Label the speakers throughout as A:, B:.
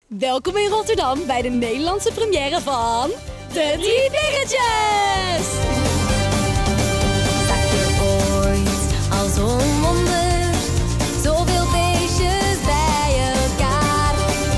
A: Welkom in Rotterdam bij de Nederlandse première van De Drie Dingetjes!
B: Zag je ooit al zo'n wonder, zoveel beestjes bij elkaar?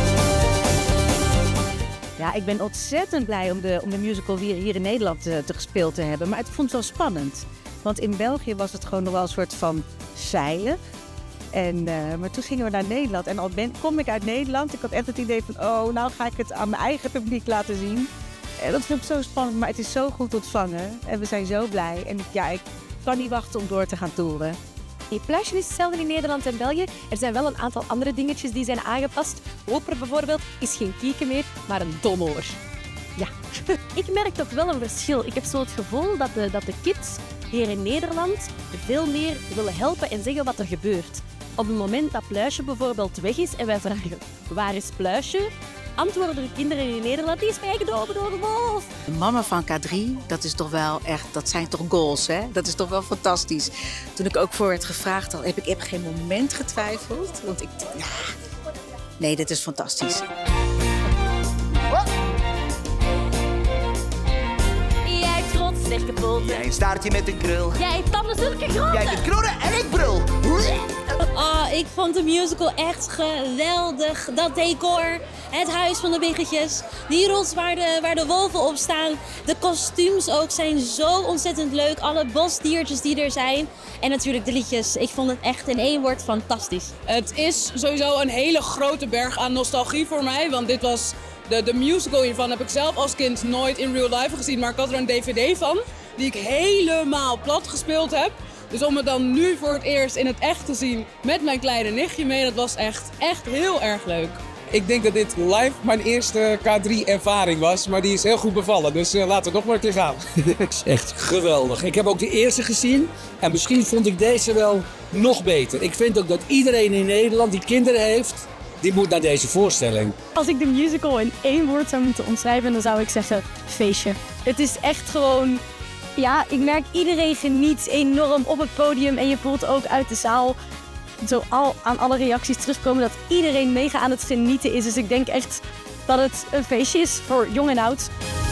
C: Ja, ik ben ontzettend blij om de musical hier in Nederland te gespeeld te hebben. Maar ik vond het wel spannend. Want in België was het gewoon nog wel een soort van zeilen. Maar toen gingen we naar Nederland en kom ik uit Nederland. Ik had echt het idee van, oh, nou ga ik het aan mijn eigen publiek laten zien. En dat vond ik zo spannend, maar het is zo goed ontvangen. En we zijn zo blij. En ik kan niet wachten om door te gaan toeren.
D: Het pluisje is hetzelfde in Nederland en België. Er zijn wel een aantal andere dingetjes die zijn aangepast. Wopper bijvoorbeeld is geen kieken meer, maar een domoor. Ja. Ik merk toch wel een verschil. Ik heb zo het gevoel dat de kids hier in Nederland veel meer willen helpen en zeggen wat er gebeurt. Op het moment dat Pluisje bijvoorbeeld weg is en wij vragen waar is Pluisje, antwoorden de kinderen in Nederland, die is meegenomen door een wolf.
C: De mama van K3, dat is toch wel echt, dat zijn toch goals, hè? Dat is toch wel fantastisch. Toen ik ook voor werd gevraagd, heb ik geen moment getwijfeld. Want nee, dit is fantastisch.
B: Jij trots, sterke poten.
E: Jij een staartje met een krul.
B: Jij tanden zulke grote.
E: Jij kunt knorren en ik brul.
A: Oh, ik vond de musical echt geweldig. Dat decor, het huis van de biggetjes, die rots waar de wolven op staan. De kostuums ook zijn zo ontzettend leuk. Alle bosdiertjes die er zijn. En natuurlijk de liedjes. Ik vond het echt in één woord fantastisch.
F: Het is sowieso een hele grote berg aan nostalgie voor mij. Want dit was de musical hiervan heb ik zelf als kind nooit in real life gezien. Maar ik had er een DVD van die ik helemaal plat gespeeld heb. Dus om het dan nu voor het eerst in het echt te zien met mijn kleine nichtje mee, dat was echt heel erg leuk.
G: Ik denk dat dit live mijn eerste K3-ervaring was, maar die is heel goed bevallen. Dus laten we nog maar een keer gaan.
H: Het is echt geweldig. Ik heb ook de eerste gezien en misschien vond ik deze wel nog beter. Ik vind ook dat iedereen in Nederland die kinderen heeft, die moet naar deze voorstelling.
D: Als ik de musical in één woord zou moeten omschrijven, dan zou ik zeggen feestje. Het is echt gewoon... Ja, ik merk iedereen geniet enorm op het podium en je voelt ook uit de zaal aan alle reacties terugkomen dat iedereen mega aan het genieten is. Dus ik denk echt dat het een feestje is voor jong en oud.